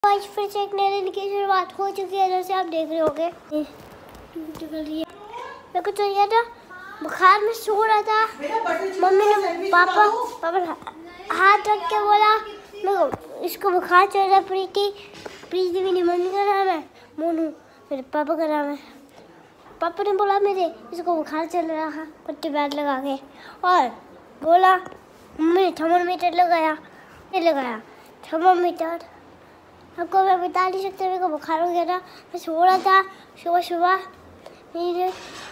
आज फिर से एक नए दिन की शुरुआत हो चुकी है, जैसे आप देख रहे होंगे। मेरे को चाहिए था, बुखार में सो रहा था। मम्मी ने पापा हाथ रख के बोला मेरे को इसको बुखार चल रहा है। प्रीति मेरी मम्मी का नाम है, मोनू मेरे पापा का नाम है। पापा ने बोला मेरे इसको बुखार चल रहा है, पट्टी बैग लगा के, और बोला मम्मी ने थर्मामीटर लगाया थर्मामीटर। आपको मैं बता नहीं सकता, मेरे को बुखार हो गया था। मैं सो रहा था सुबह मेरे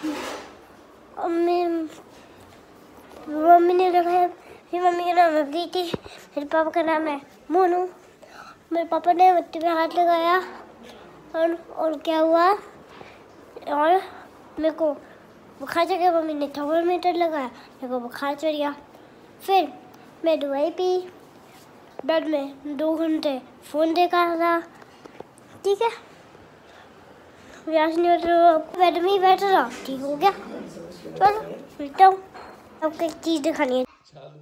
मम्मी ने लगाया। मेरी मम्मी का नाम है प्रीति, मेरे पापा का नाम है मोनू। मेरे पापा ने मट्टी में हाथ लगाया और क्या हुआ, और मेरे को बुखार चढ़ गया। मम्मी ने थर्मामीटर लगाया, मेरे को बुखार चढ़ गया। फिर मैं दवाई पी, बेड में 2 घंटे फ़ोन देखा था। ठीक है, बेड में ही बैठा रहा, ठीक हो गया। चलो मिलता हूँ, आपको एक चीज़ दिखानी है।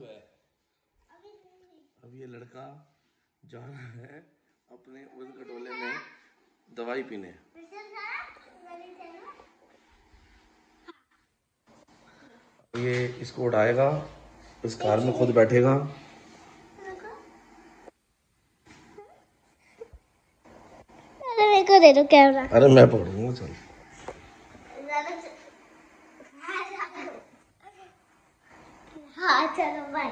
अब ये लड़का जा रहा है अपने उस कटोले में दवाई पीने। ये इसको उठाएगा, इस कार में खुद बैठेगा। अरे मेरे को दे दो कैमरा। अरे मैं पकड़ूंगा, चल। हाँ चलो बाय।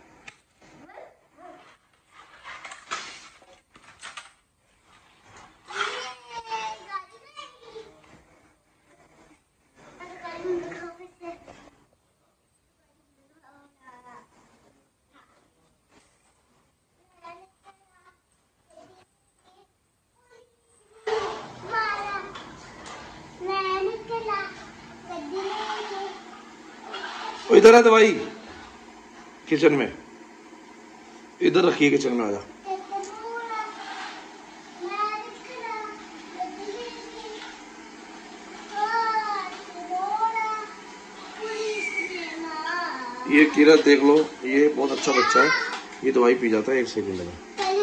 इधर है दवाई, किचन में इधर रखिए, किचन में आजा। ये किरत देख लो, ये बहुत अच्छा बच्चा है, ये दवाई पी जाता है 1 सेकंड में।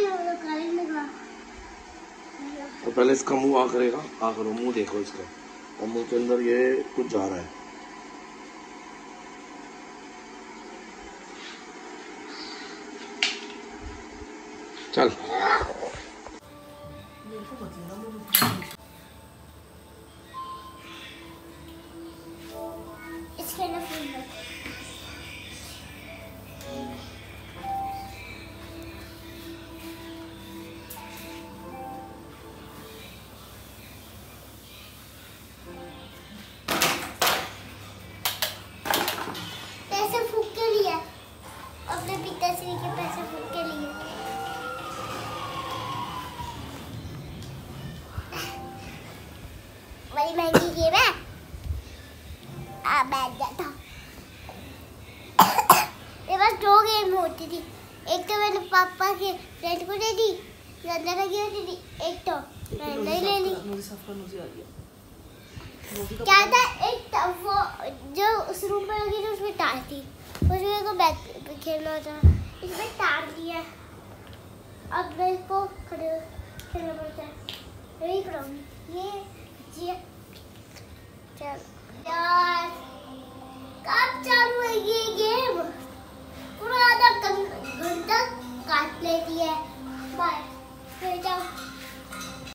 तो पहले इसका मुंह आ करेगा, आ करो, मुंह देखो इसका, और मुंह के अंदर ये कुछ जा रहा है। चल पैसे फूक के लिए, अपने पिताश्री के पैसे फूक के लिए। बड़ी महंगी गेम है, आ बैठ जाता। मेरे पास 2 गेम होती थी, एक तो मैंने पापा के फ्रेंड को दे दी, अंदर लगी होती थी, एक तो मैंने ही ले ली। क्या था, एक वो जो उस रूम में लगी थी उसमें तार थी, उसमें को बैठ खेलना था, इसमें तार दिया। अब मेरे को खेलना पड़ता है। यही प्रॉब्लम ये